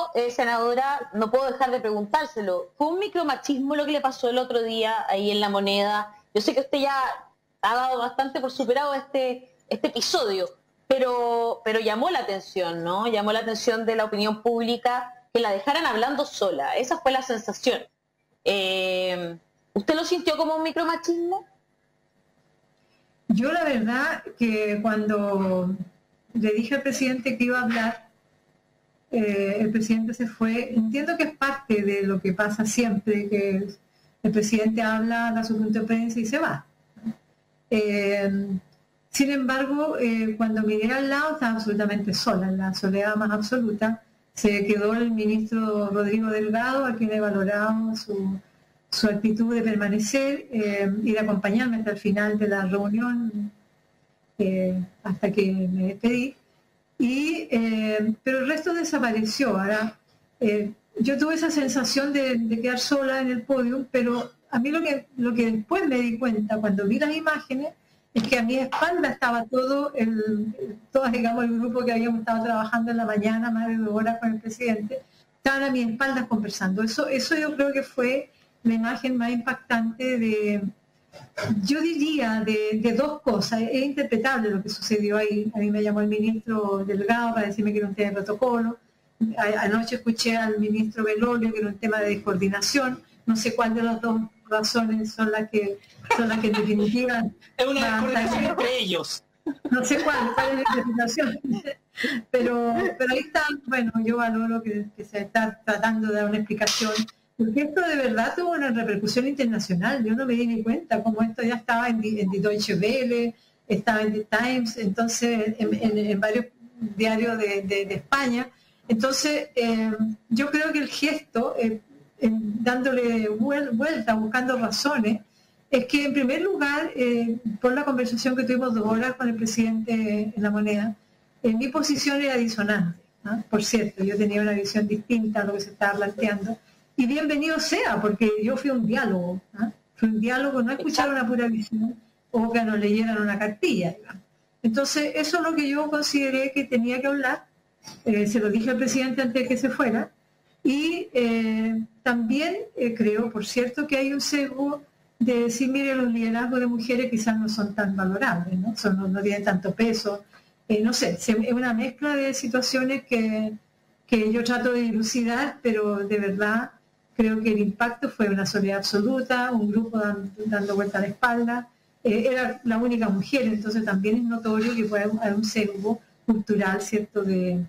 senadora, no puedo dejar de preguntárselo. ¿Fue un micromachismo lo que le pasó el otro día ahí en La Moneda? Yo sé que usted ya ha dado bastante por superado este episodio, pero llamó la atención, ¿no? Llamó la atención de la opinión pública que la dejaran hablando sola. Esa fue la sensación. ¿Usted lo sintió como un micromachismo? Yo la verdad que cuando le dije al presidente que iba a hablar, el presidente se fue. Entiendo que es parte de lo que pasa siempre, que el presidente habla, da su punto de prensa y se va. Sin embargo, cuando miré al lado estaba absolutamente sola, en la soledad más absoluta. Se quedó el ministro Rodrigo Delgado, a quien he valorado su actitud de permanecer y de acompañarme hasta el final de la reunión, hasta que me despedí. Pero el resto desapareció. Ahora, yo tuve esa sensación de quedar sola en el podio, pero a mí lo que después me di cuenta cuando vi las imágenes es que a mi espalda estaba todo digamos, el grupo que habíamos estado trabajando en la mañana, más de 2 horas con el presidente, estaban a mi espalda conversando. Eso yo creo que fue la imagen más impactante yo diría, de 2 cosas. Es interpretable lo que sucedió ahí. A mí me llamó el ministro Delgado para decirme que era un tema de protocolo. Anoche escuché al ministro Belolio que era un tema de descoordinación. No sé cuál de las 2 razones son las que en definitiva... Es una descoordinación entre ellos. No sé cuál es la interpretación. Pero ahí está, bueno, yo valoro que se está tratando de dar una explicación, porque esto de verdad tuvo una repercusión internacional. Yo no me di ni cuenta, como esto ya estaba en Die Deutsche estaba en The Times, entonces en varios diarios de España. Entonces, yo creo que el gesto, dándole vuelta, buscando razones, es que en primer lugar, por la conversación que tuvimos 2 horas con el presidente en La Moneda, mi posición era disonante, ¿no? Por cierto, yo tenía una visión distinta a lo que se estaba planteando, y bienvenido sea, porque yo fui a un diálogo, ¿no? Fue un diálogo, no escuchar una pura visión o que nos leyeran una cartilla, digamos. Entonces, eso es lo que yo consideré que tenía que hablar, se lo dije al presidente antes de que se fuera, y también creo, por cierto, que hay un sesgo de decir, mire, los liderazgos de mujeres quizás no son tan valorables, ¿no? No tienen tanto peso, no sé, es una mezcla de situaciones que yo trato de dilucidar, pero de verdad creo que el impacto fue una soledad absoluta, un grupo dando vuelta a la espalda, era la única mujer, entonces también es notorio que puede haber un sesgo cultural, ¿cierto?, de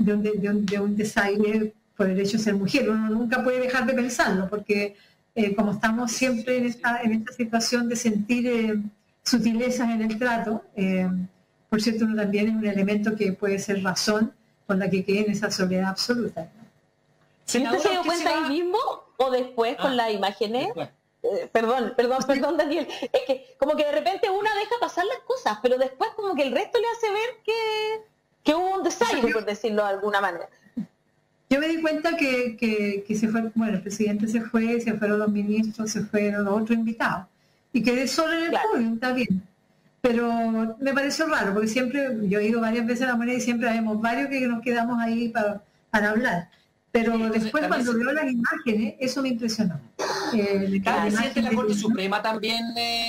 un desaire por el hecho de ser mujer. Uno nunca puede dejar de pensarlo, porque como estamos siempre en esta situación de sentir sutilezas en el trato, por cierto, uno también es un elemento que puede ser razón con la que quede en esa soledad absoluta, ¿no? ¿Y usted se dio cuenta ahí mismo o después con las imágenes? Perdón, Daniel. Es que como que de repente una deja pasar las cosas, pero después como que el resto le hace ver que hubo un desaire, por decirlo de alguna manera. Yo me di cuenta que se fue, bueno, el presidente se fueron los ministros, se fueron los otros invitados. Y quedé solo en el podio, está bien. Pero me pareció raro, porque siempre, yo he ido varias veces a La Moneda y siempre vemos varios que nos quedamos ahí para hablar. Pero después cuando veo las imágenes, eso me impresionó. ¿Cada presidente de la Corte Suprema también,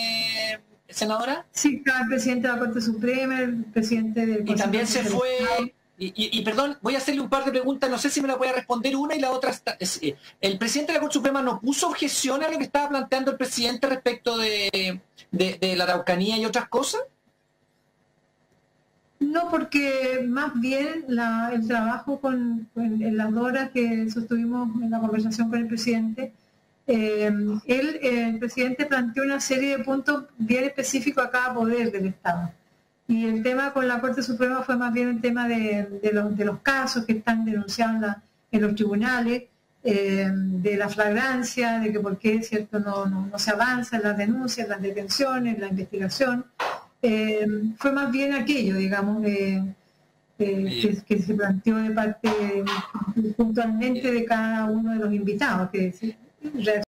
senadora? Sí, cada presidente de la Corte Suprema, el presidente del Consejo. Y también se fue... Y perdón, voy a hacerle un par de preguntas, no sé si me la puede responder una y la otra. ¿El presidente de la Corte Suprema no puso objeción a lo que estaba planteando el presidente respecto de la Araucanía y otras cosas? No, porque más bien el trabajo en las horas que sostuvimos en la conversación con el presidente, el presidente planteó una serie de puntos bien específicos a cada poder del Estado. Y el tema con la Corte Suprema fue más bien el tema de los casos que están denunciados en los tribunales, de la flagrancia, de que por qué, ¿cierto?, no se avanza en las denuncias, las detenciones, en la investigación. Fue más bien aquello, digamos, que se planteó de parte puntualmente de cada uno de los invitados, que